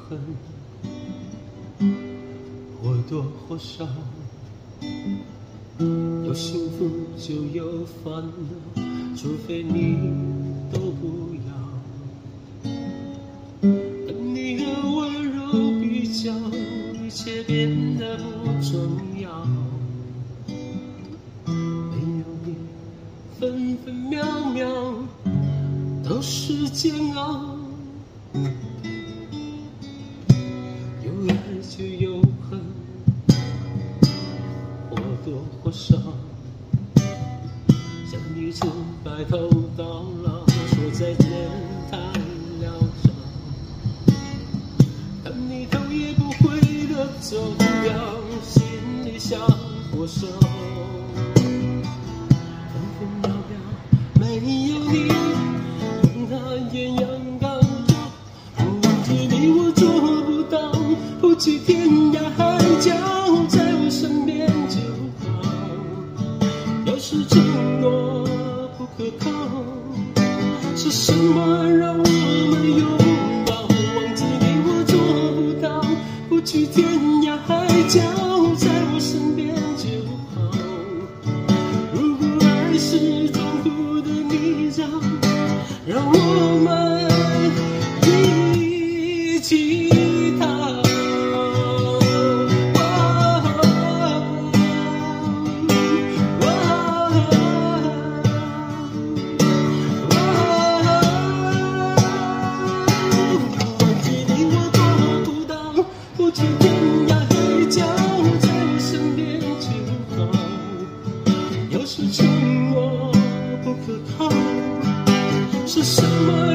恨，或多或少，有幸福就有烦恼，除非你都不要。跟你的温柔比较，一切变得不重要。没有你，分分秒秒都是煎熬。有爱就有恨，或多或少，像一只白头到老，说再见太潦草。看你头也不回的走掉，心里像火烧。分分秒秒没有你，那艳阳高照，忘记你我做不到，不去天涯海角，在我身边就好。要是承诺不可靠，是什么让我们拥抱？忘记你我做不到，不去天涯海角，在我身边就好。如果爱是痛苦的迷障，让我们一起逃。忘记你我做不到，不去天涯海角，在我身边就好。要是承诺不可靠，是什么